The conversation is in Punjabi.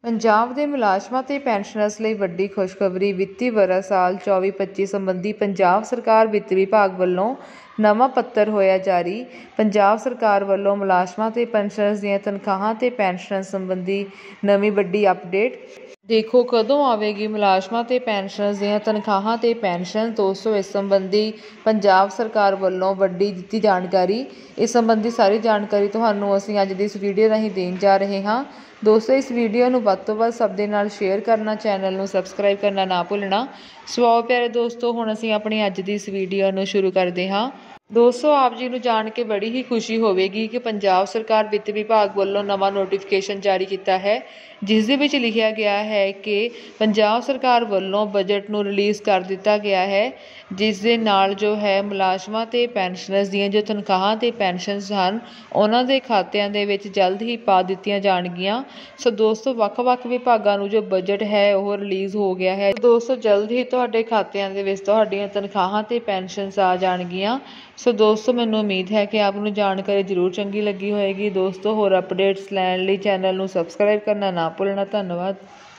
ਪੰਜਾਬ ਦੇ ਮੁਲਾਜ਼ਮਾਂ ਤੇ ਪੈਨਸ਼ਨਰਜ਼ ਲਈ ਵੱਡੀ ਖੁਸ਼ਖਬਰੀ। ਵਿੱਤੀ ਵਰ੍ਹਾ ਸਾਲ 24-25 ਸੰਬੰਧੀ ਪੰਜਾਬ ਸਰਕਾਰ ਵਿੱਤ ਵਿਭਾਗ ਵੱਲੋਂ ਨਵਾਂ ਪੱਤਰ ਹੋਇਆ ਜਾਰੀ। ਪੰਜਾਬ ਸਰਕਾਰ ਵੱਲੋਂ ਮੁਲਾਜ਼ਮਾਂ ਤੇ ਪੈਨਸ਼ਨਰਜ਼ ਦੀਆਂ ਤਨਖਾਹਾਂ ਤੇ ਪੈਨਸ਼ਨਾਂ ਸੰਬੰਧੀ ਨਵੀਂ ਵੱਡੀ ਅਪਡੇਟ। ਦੇਖੋ ਕਦੋਂ ਆਵੇਗੀ ਮੁਲਾਜ਼ਮਾਂ ਤੇ ਪੈਨਸ਼ਨਰਜ਼ ਦੀਆਂ ਤਨਖਾਹਾਂ ਤੇ ਪੈਨਸ਼ਨ। ਦੋਸਤੋ, ਇਸ ਸੰਬੰਧੀ ਪੰਜਾਬ ਸਰਕਾਰ ਵੱਲੋਂ ਵੱਡੀ ਦਿੱਤੀ ਜਾਣਕਾਰੀ। ਇਸ ਸੰਬੰਧੀ ਸਾਰੀ ਜਾਣਕਾਰੀ ਤੁਹਾਨੂੰ ਅਸੀਂ ਅੱਜ ਦੀ ਇਸ ਵੀਡੀਓ ਰਾਹੀਂ ਦੇਣ ਜਾ ਰਹੇ ਹਾਂ। ਦੋਸਤੋ, ਇਸ ਵੀਡੀਓ ਨੂੰ ਵੱਧ ਤੋਂ ਵੱਧ ਸਭ ਦੇ ਨਾਲ ਸ਼ੇਅਰ ਕਰਨਾ, ਚੈਨਲ ਨੂੰ ਸਬਸਕ੍ਰਾਈਬ ਕਰਨਾ ਨਾ ਭੁੱਲਣਾ। ਸੋ ਆਓ ਪਿਆਰੇ ਦੋਸਤੋ, ਹੁਣ ਅਸੀਂ ਆਪਣੀ ਅੱਜ ਦੀ ਇਸ ਵੀਡੀਓ ਨੂੰ ਸ਼ੁਰੂ ਕਰਦੇ ਹਾਂ। ਦੋਸਤੋ, ਆਪ ਜੀ ਨੂੰ ਜਾਣ ਕੇ ਬੜੀ ਹੀ ਖੁਸ਼ੀ ਹੋਵੇਗੀ ਕਿ ਪੰਜਾਬ ਸਰਕਾਰ ਵਿੱਤ ਵਿਭਾਗ ਵੱਲੋਂ ਨਵਾਂ ਨੋਟੀਫਿਕੇਸ਼ਨ ਜਾਰੀ ਕੀਤਾ ਹੈ, ਜਿਸ ਦੇ ਵਿੱਚ ਲਿਖਿਆ ਗਿਆ ਹੈ ਕਿ ਪੰਜਾਬ ਸਰਕਾਰ ਵੱਲੋਂ ਬਜਟ ਨੂੰ ਰਿਲੀਜ਼ ਕਰ ਦਿੱਤਾ ਗਿਆ ਹੈ, ਜਿਸ ਦੇ ਨਾਲ ਜੋ ਹੈ ਮੁਲਾਜ਼ਮਾਂ ਤੇ ਪੈਨਸ਼ਨਰਜ਼ ਦੀਆਂ ਜੋ ਤਨਖਾਹਾਂ ਤੇ ਪੈਨਸ਼ਨਸ ਹਨ, ਉਹਨਾਂ ਦੇ ਖਾਤਿਆਂ ਦੇ ਵਿੱਚ ਜਲਦ ਹੀ ਪਾ ਦਿੱਤੀਆਂ ਜਾਣਗੀਆਂ। ਸੋ ਦੋਸਤੋ, ਵੱਖ-ਵੱਖ ਵਿਭਾਗਾਂ ਨੂੰ ਜੋ ਬਜਟ ਹੈ ਉਹ ਰਿਲੀਜ਼ ਹੋ ਗਿਆ ਹੈ। ਦੋਸਤੋ, ਜਲਦ ਹੀ ਤੁਹਾਡੇ ਖਾਤਿਆਂ ਦੇ ਵਿੱਚ ਤੁਹਾਡੀਆਂ ਤਨਖਾਹਾਂ ਤੇ ਪੈਨਸ਼ਨਸ ਆ ਜਾਣਗੀਆਂ। ਸੋ ਦੋਸਤੋ, ਮੈਨੂੰ ਉਮੀਦ ਹੈ ਕਿ ਆਪ ਨੂੰ ਜਾਣਕਾਰੀ ਜ਼ਰੂਰ ਚੰਗੀ ਲੱਗੀ ਹੋਏਗੀ। ਦੋਸਤੋ, ਹੋਰ ਅਪਡੇਟਸ ਲੈਣ ਲਈ ਚੈਨਲ ਨੂੰ ਸਬਸਕ੍ਰਾਈਬ ਕਰਨਾ ਨਾ ਭੁੱਲਣਾ। ਧੰਨਵਾਦ।